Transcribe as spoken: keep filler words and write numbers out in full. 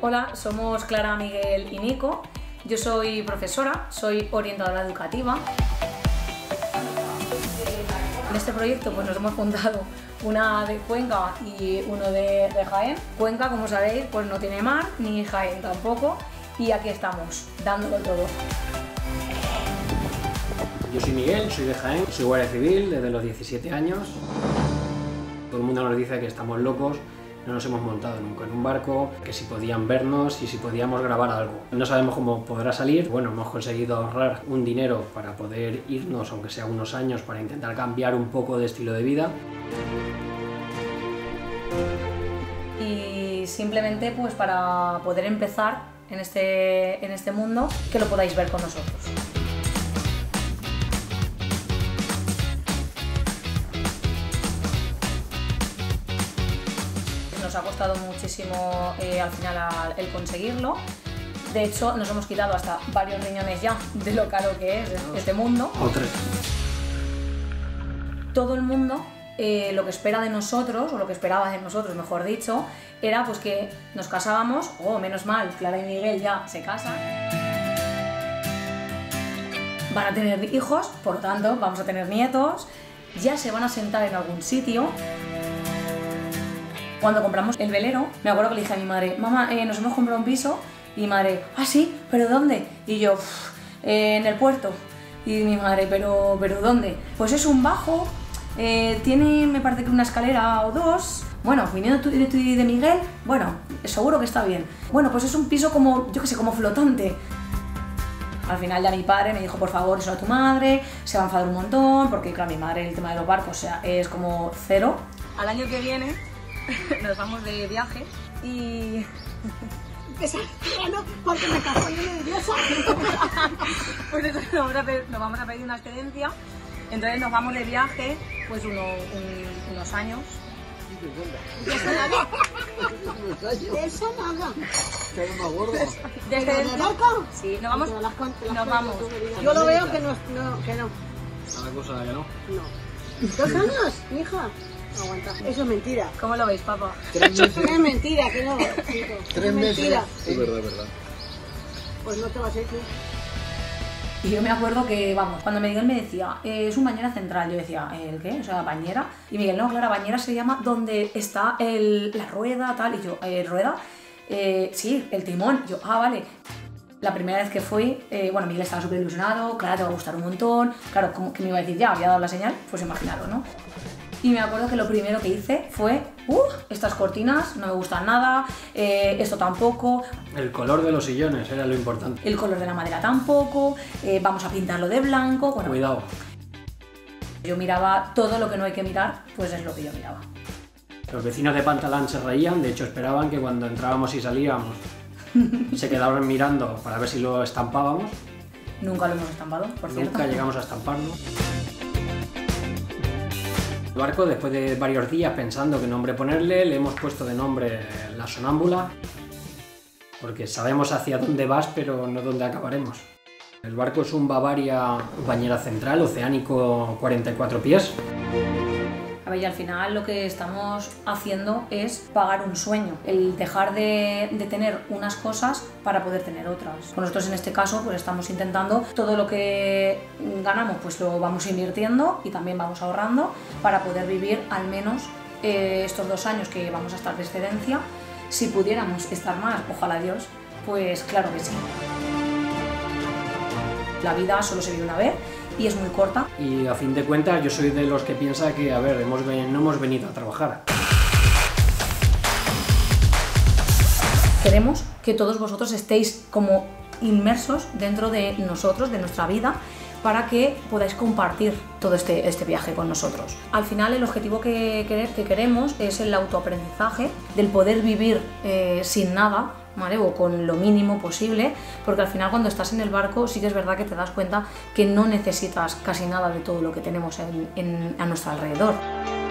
Hola, somos Clara, Miguel y Nico. Yo soy profesora, soy orientadora educativa. En este proyecto pues, nos hemos juntado una de Cuenca y uno de, de Jaén. Cuenca, como sabéis, pues no tiene mar, ni Jaén tampoco, y aquí estamos, dándolo todo. Yo soy Miguel, soy de Jaén, soy guardia civil desde los diecisiete años. Todo el mundo nos dice que estamos locos, no nos hemos montado nunca en un barco, que si podían vernos y si podíamos grabar algo. No sabemos cómo podrá salir, bueno, hemos conseguido ahorrar un dinero para poder irnos, aunque sea unos años, para intentar cambiar un poco de estilo de vida. Y simplemente pues para poder empezar en este, en este mundo, que lo podáis ver con nosotros. Nos ha costado muchísimo eh, al final a, el conseguirlo. De hecho, nos hemos quitado hasta varios riñones ya de lo caro que es este mundo. O tres. Todo el mundo eh, lo que espera de nosotros, o lo que esperaba de nosotros, mejor dicho, era pues que nos casábamos, o oh, menos mal, Clara y Miguel ya se casan. Van a tener hijos, por lo tanto, vamos a tener nietos, ya se van a sentar en algún sitio. Cuando compramos el velero, me acuerdo que le dije a mi madre, mamá, eh, nos hemos comprado un piso, y mi madre, ah, sí, ¿pero dónde? Y yo, eh, en el puerto. Y mi madre, ¿pero, pero dónde? Pues es un bajo, eh, tiene, me parece que una escalera o dos. Bueno, viniendo tú, de, tú y de Miguel, bueno, seguro que está bien. Bueno, pues es un piso como, yo qué sé, como flotante. Al final ya mi padre me dijo, por favor, eso a tu madre, se va a enfadar un montón, porque claro, mi madre el tema de los barcos, o sea, es como cero. Al año que viene nos vamos de viaje y... Bueno, porque me caso yo nerviosa. Pues eso, nos vamos, a pedir, nos vamos a pedir una excedencia, entonces nos vamos de viaje pues uno, un, unos años. ¿De eso nada? ¿De eso nada? ¿Desde el barco? Sí, nos vamos. Nos vamos. Yo lo veo que no. no que no. Una cosa que no. No. ¿Dos años, hija? Aguanta. Eso es mentira. ¿Cómo lo veis, papá? Tres meses. Es mentira, que no. Chico. Tres es meses. Mentira. Es verdad, es verdad. Pues no te vas a ir tú. Y yo me acuerdo que, vamos, cuando Miguel me decía, eh, es un bañera central, yo decía, ¿el qué? O sea, bañera. Y Miguel, no, claro, bañera se llama donde está el, la rueda, tal. Y yo, ¿eh, rueda? Eh, sí, el timón. Yo, ah, vale. La primera vez que fui, eh, bueno, Miguel estaba súper ilusionado, claro, te va a gustar un montón. Claro, como que me iba a decir, ya, había dado la señal, pues imaginaros, ¿no? Y me acuerdo que lo primero que hice fue, uh, estas cortinas no me gustan nada, eh, esto tampoco. El color de los sillones era lo importante. El color de la madera tampoco, eh, vamos a pintarlo de blanco. Bueno, cuidado. Yo miraba todo lo que no hay que mirar, pues es lo que yo miraba. Los vecinos de Pantalán se reían, de hecho esperaban que cuando entrábamos y salíamos se quedaban mirando para ver si lo estampábamos. Nunca lo hemos estampado, por cierto. Nunca llegamos a estamparlo. El barco, después de varios días pensando qué nombre ponerle, le hemos puesto de nombre La Sonámbula, porque sabemos hacia dónde vas, pero no dónde acabaremos. El barco es un Bavaria bañera central, oceánico, cuarenta y cuatro pies. A ver, y al final lo que estamos haciendo es pagar un sueño, el dejar de, de tener unas cosas para poder tener otras. Nosotros en este caso pues estamos intentando todo lo que ganamos pues lo vamos invirtiendo y también vamos ahorrando para poder vivir al menos eh, estos dos años que vamos a estar de excedencia. Si pudiéramos estar más, ojalá Dios, pues claro que sí. La vida solo se vive una vez y es muy corta. Y a fin de cuentas yo soy de los que piensa que, a ver, hemos, no hemos venido a trabajar. Queremos que todos vosotros estéis como inmersos dentro de nosotros, de nuestra vida, para que podáis compartir todo este, este viaje con nosotros. Al final el objetivo que, que, que queremos es el autoaprendizaje, del poder vivir eh, sin nada, ¿vale? O con lo mínimo posible, porque al final cuando estás en el barco sí que es verdad que te das cuenta que no necesitas casi nada de todo lo que tenemos en, en, a nuestro alrededor.